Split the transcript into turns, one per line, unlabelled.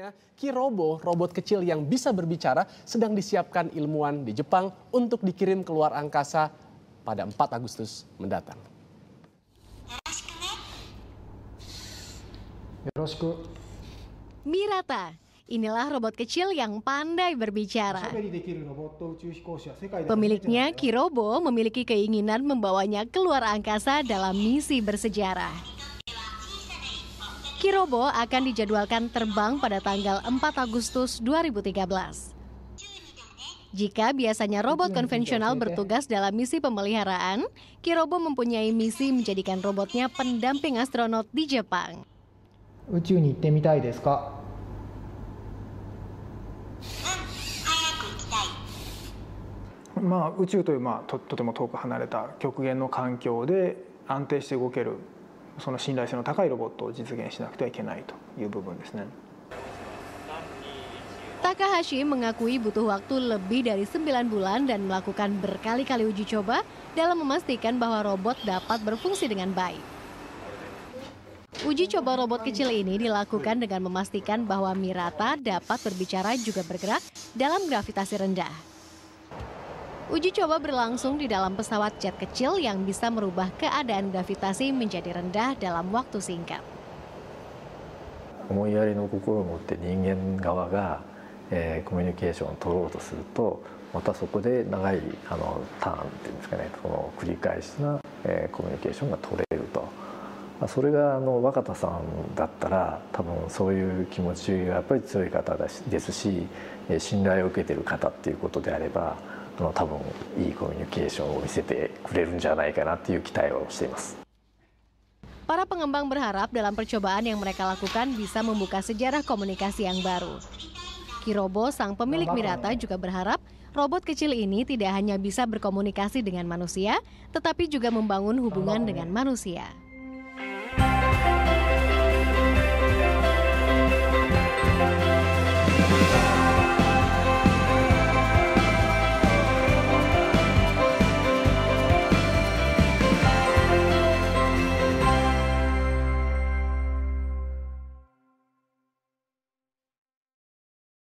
Selanjutnya, Kirobo, robot kecil yang bisa berbicara, sedang disiapkan ilmuwan di Jepang untuk dikirim keluar angkasa pada 4 Agustus mendatang.
Mirata, inilah robot kecil yang pandai berbicara. Pemiliknya, Kirobo, memiliki keinginan membawanya keluar angkasa dalam misi bersejarah. Kirobo akan dijadwalkan terbang pada tanggal 4 Agustus 2013. Jika biasanya robot konvensional bertugas dalam misi pemeliharaan, Kirobo mempunyai misi menjadikan robotnya pendamping astronot di Jepang.
宇宙に行ってみたいですか? 宇宙というとても遠く離れた極限の環境で安定して動けるその信頼性の高いロボットを実現しなくてはいけないという部分ですね。
Takahashi mengakui butuh waktu lebih dari 9 bulan dan melakukan berkali-kali uji coba dalam memastikan bahwa robot dapat berfungsi dengan baik. Uji coba robot kecil ini dilakukan dengan memastikan bahwa Mirata dapat berbicara juga bergerak dalam gravitasi rendah. Uji coba berlangsung di dalam pesawat jet kecil yang bisa merubah keadaan gravitasi menjadi rendah dalam waktu singkat.
思いやりの心を持って人間側が、コミュニケーションを取ろうとすると、またそこで長いターンっていうんですかね、その繰り返しな、コミュニケーションが取れると。それが若田さんだったら多分そういう気持ちがやっぱり強い方ですし、信頼を受けている方っていうことであれば。多分いいコミュニケーションを見せてくれるんじゃないかなという期待をしています。
Para pengembang berharap dalam percobaan yang mereka lakukan bisa membuka sejarah komunikasi yang baru. Kirobo, sang pemilik Mirata, juga berharap robot kecil ini tidak hanya bisa berkomunikasi dengan manusia, tetapi juga membangun hubungan dengan manusia.